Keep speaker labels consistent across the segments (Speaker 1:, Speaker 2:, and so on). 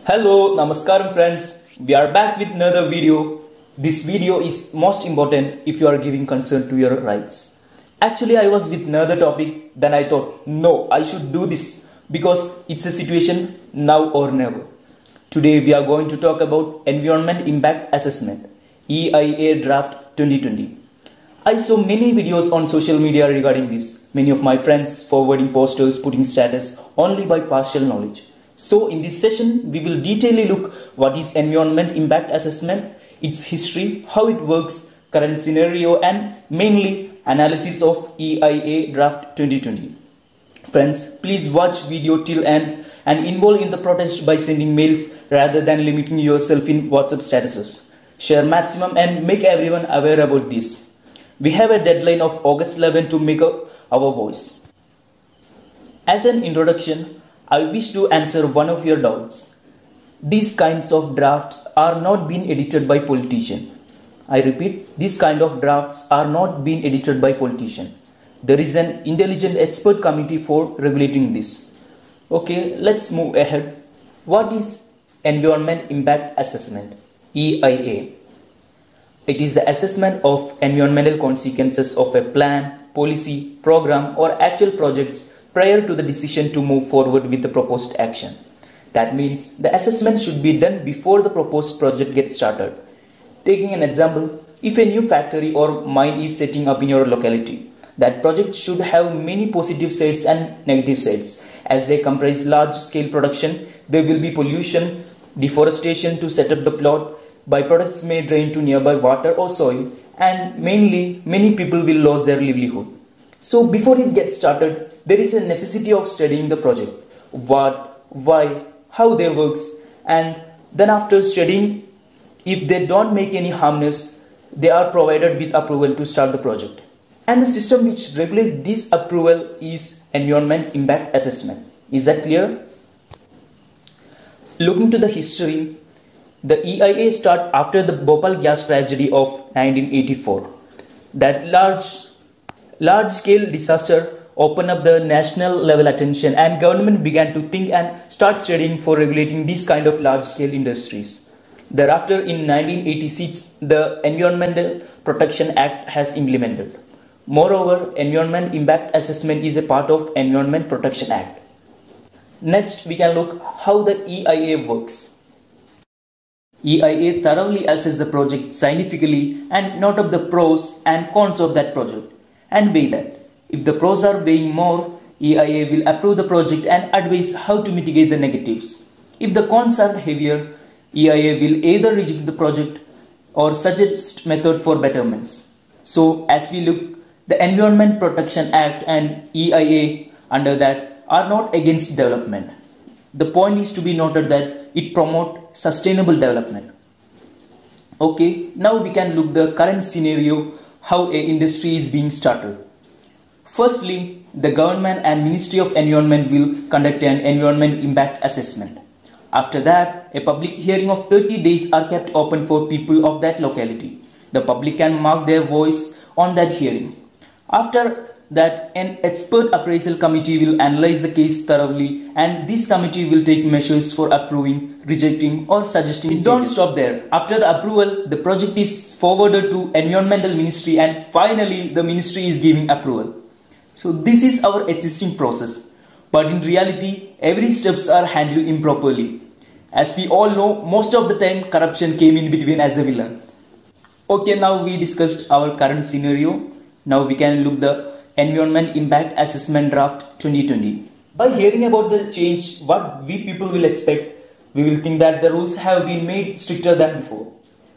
Speaker 1: Hello, Namaskaram friends. We are back with another video. This video is most important if you are giving concern to your rights. Actually, I was with another topic, then I thought, no, I should do this because it's a situation now or never. Today we are going to talk about Environment Impact Assessment, EIA Draft 2020. I saw many videos on social media regarding this. Many of my friends forwarding posters, putting status only by partial knowledge. So in this session, we will detailedly look what is Environment Impact Assessment, its history, how it works, current scenario, and mainly analysis of EIA Draft 2020. Friends, please watch video till end and involve in the protest by sending mails rather than limiting yourself in WhatsApp statuses. Share maximum and make everyone aware about this. We have a deadline of August 11 to make our voice. As an introduction, I wish to answer one of your doubts. These kinds of drafts are not being edited by politicians. I repeat, these kind of drafts are not being edited by politicians. There is an intelligent expert committee for regulating this. Okay, let's move ahead. What is Environment Impact Assessment, EIA? It is the assessment of environmental consequences of a plan, policy, program, or actual projects prior to the decision to move forward with the proposed action. That means the assessment should be done before the proposed project gets started. Taking an example, if a new factory or mine is setting up in your locality, that project should have many positive sides and negative sides. As they comprise large-scale production, there will be pollution, deforestation to set up the plot, byproducts may drain to nearby water or soil, and mainly many people will lose their livelihood. So before it gets started, there is a necessity of studying the project, what, why, how they works, and then after studying, if they don't make any harmness, they are provided with approval to start the project. And the system which regulates this approval is Environment Impact Assessment. Is that clear? Looking to the history, the EIA started after the Bhopal gas tragedy of 1984. That large-scale disaster opened up the national level attention and government began to think and start studying for regulating these kind of large-scale industries. Thereafter, in 1986, the Environmental Protection Act has implemented. Moreover, Environment Impact Assessment is a part of Environment Protection Act. Next, we can look how the EIA works. EIA thoroughly assesses the project scientifically and note up the pros and cons of that project and weigh that. If the pros are weighing more, EIA will approve the project and advise how to mitigate the negatives. If the cons are heavier, EIA will either reject the project or suggest method for betterments. So as we look, the Environment Protection Act and EIA under that are not against development. The point is to be noted that it promotes sustainable development. Okay, now we can look the current scenario, how a industry is being started. Firstly, the government and Ministry of Environment will conduct an Environment Impact Assessment. After that, a public hearing of 30 days are kept open for people of that locality. The public can mark their voice on that hearing. After that, an expert appraisal committee will analyze the case thoroughly and this committee will take measures for approving, rejecting or suggesting. It don't stop there. After the approval, the project is forwarded to Environmental Ministry and finally the ministry is giving approval. So this is our existing process. But in reality, every steps are handled improperly. As we all know, most of the time corruption came in between as a villain. Okay, now we discussed our current scenario. Now we can look the Environment Impact Assessment Draft 2020. By hearing about the change, what we people will expect, we will think that the rules have been made stricter than before.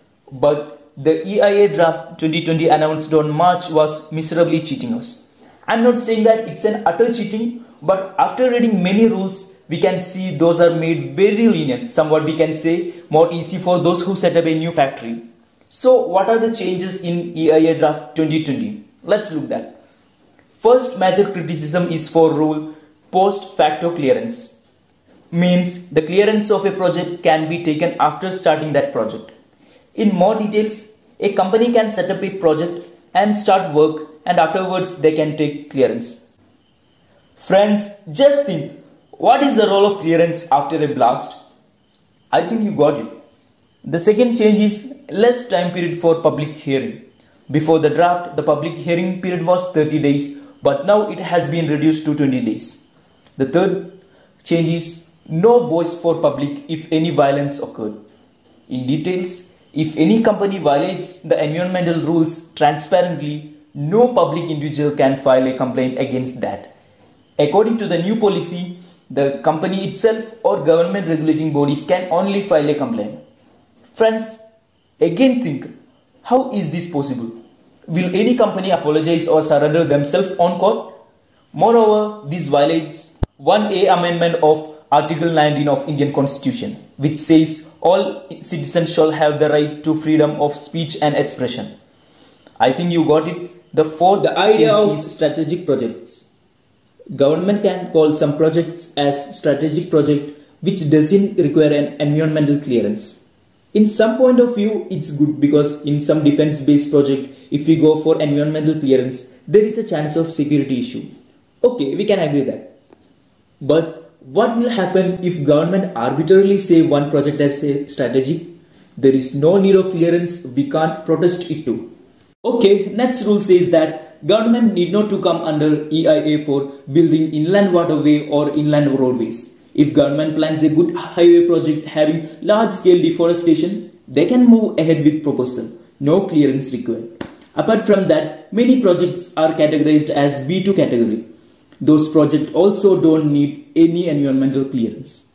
Speaker 1: But the EIA Draft 2020 announced on March was miserably cheating us. I'm not saying that it's an utter cheating, but after reading many rules, we can see those are made very lenient, somewhat we can say more easy for those who set up a new factory. So what are the changes in EIA Draft 2020? Let's look that. First major criticism is for rule post facto clearance. Means the clearance of a project can be taken after starting that project. In more details, a company can set up a project and start work and afterwards they can take clearance. Friends, just think, what is the role of clearance after a blast? I think you got it. The second change is less time period for public hearing. Before the draft, the public hearing period was 30 days, but now it has been reduced to 20 days. The third change is no voice for public if any violence occurred. In details, if any company violates the environmental rules transparently, no public individual can file a complaint against that. According to the new policy, the company itself or government regulating bodies can only file a complaint. Friends, again think, how is this possible? Will any company apologize or surrender themselves on court? Moreover, this violates 1A amendment of Article 19 of Indian Constitution, which says all citizens shall have the right to freedom of speech and expression. I think you got it. The idea of strategic projects. Government can call some projects as strategic project which doesn't require an environmental clearance. In some point of view, it's good because in some defense-based project, if we go for environmental clearance, there is a chance of security issue. Okay, we can agree that. But what will happen if government arbitrarily say one project as a strategic? There is no need of clearance, we can't protest it too. Okay, next rule says that government need not to come under EIA for building inland waterway or inland roadways. If government plans a good highway project having large-scale deforestation, they can move ahead with proposal. No clearance required. Apart from that, many projects are categorized as B2 category. Those projects also don't need any environmental clearance.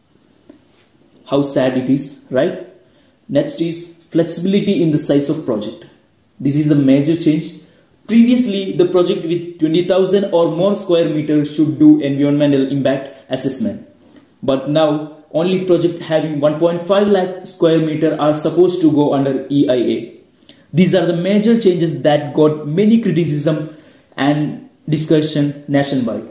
Speaker 1: How sad it is, right? Next is flexibility in the size of project. This is the major change. Previously, the project with 20,000 or more square meters should do environmental impact assessment. But now, only projects having 1.5 lakh square meter are supposed to go under EIA. These are the major changes that got many criticism and discussion nationwide.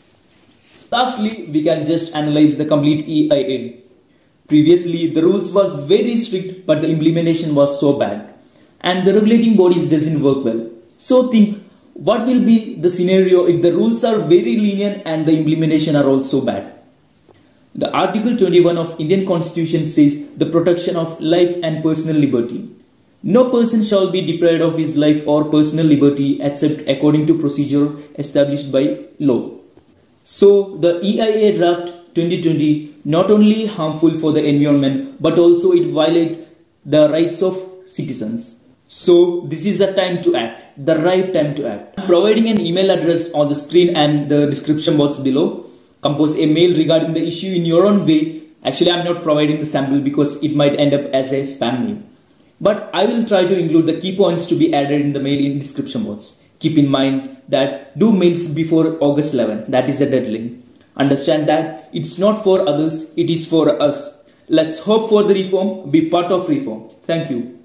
Speaker 1: Lastly, we can just analyze the complete EIA. Previously, the rules was very strict, but the implementation was so bad. And the regulating bodies doesn't work well. So think, what will be the scenario if the rules are very lenient and the implementation are also bad? The Article 21 of Indian Constitution says the protection of life and personal liberty. No person shall be deprived of his life or personal liberty except according to procedure established by law. So the EIA draft 2020 not only harmful for the environment but also it violates the rights of citizens. So this is the time to act, the right time to act. I'm providing an email address on the screen and the description box below. Compose a mail regarding the issue in your own way. Actually, I'm not providing the sample because it might end up as a spam mail. But I will try to include the key points to be added in the mail in description box. Keep in mind that do mails before August 11. That is the deadline. Understand that it's not for others, it is for us. Let's hope for the reform, be part of reform. Thank you.